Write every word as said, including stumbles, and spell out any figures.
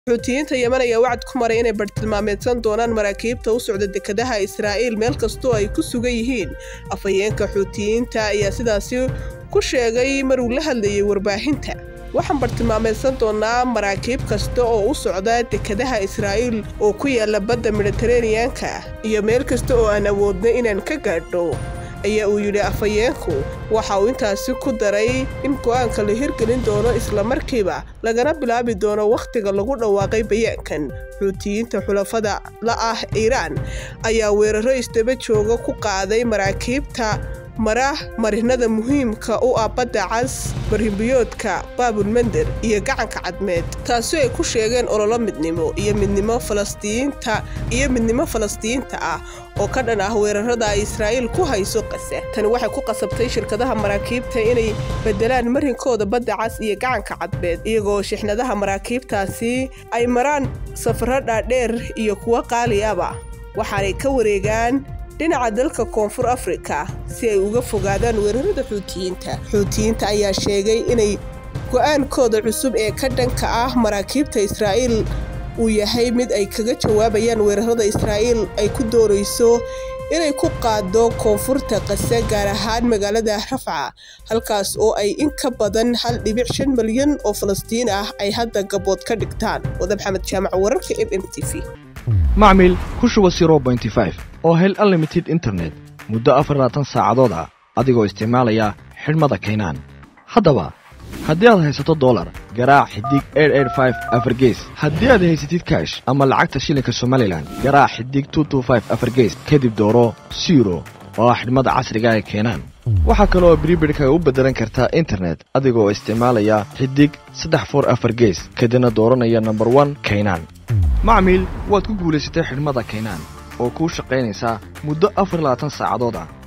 xuutiyiinta Yemen ayaa wacd ku maray inay bartilmaameedsan doonaan maraakiibta u socda dekedaha Israa'iil meel kastoo ay ku sugan yihiin. Afhayeenka xuutiyiinta ayaa sidaasi ku sheegay mar uu la hadlayay warbaahinta. Waxaan bartilmaameedsan doonaa maraakiib kasta oo u socda dekedaha Israa'iil oo ku yaala badda Mediterranean-ka iyo meel kasta oo aan awoodno inaan ka gaadho. ayaa uu yidhi afhayeenku waxa uu intaasi ku daray in go'aanka la hirgelin doono isla markiiba lagana bilaabi doono waqtiga lagu dhawaaqay bayaankan. xuutiyiinta xulafada la ah Iiraan ayaa weeraro isdaba jooga ku qaaday maraakiibta mara marinada muhiimka u ah badda cas, barhimbiyoodka Baabul Mandeb iyo gacanka cadmeed, taasoo ay ku sheegeen ololo midnimo iyo midnimo Falastiinta iyo midnimo Falastiinta ah oo ka dhan ah weerarada ay Israa'iil ku hayso Gaza. Tani waxay ku qasabtay shirkadaha maraakiibta inay bedelaan marinkooda badda cas iyo gacanka cadmeed, iyagoo shixnadaha maraakiibtaasi ay maraan safarro dhaadheer iyo kuwa qaali ah, waxaanay ka wareegaan dhinaca dalka Koonfur Afrika si ay uga fogaadaan weerarada xuutiyiinta. xuutiyiinta ayaa sheegay inay go'aankooda cusub ee ka dhanka ah maraakiibta Israa'iil uu yahay mid ay kaga jawaabayaan weerarada Israa'iil ay ku doorayso inay ku qaado koonfurta Gaza, gaar ahaan magaalada Rafah, halkaas oo ay in ka badan hal dhibic shan milyan oo Falastiin ah ay hadda gabood ka dhigtaan. Wada Maxamed Jaamac, wararka M M T V. macmiil ku shuba zero point five oo hel unlimited internet muddo afar iyo labaatan saacadood ah adigoo isticmaalaya xidhmada Kaynaan. haddaba haddii aad haysato dollar garaac xidig eight eight five afar gees, haddii aad haysatid cash ama lacagta shilinka Somaliland garaac xidig two two five afar gees, kadib dooro zero oo ah xidhmada casriga ee Kaynaan. waxaa kale oo prepaid-ka u beddelan kartaa internet adigoo isticmaalaya xidig saddex four afar gees, kadibna dooranaya number one Kaynaan. macmiil waad ku guulaysatay xidhmada Kaynaan oo ku shaqaynaysa muddo afar iyo labaatan saacadood ah.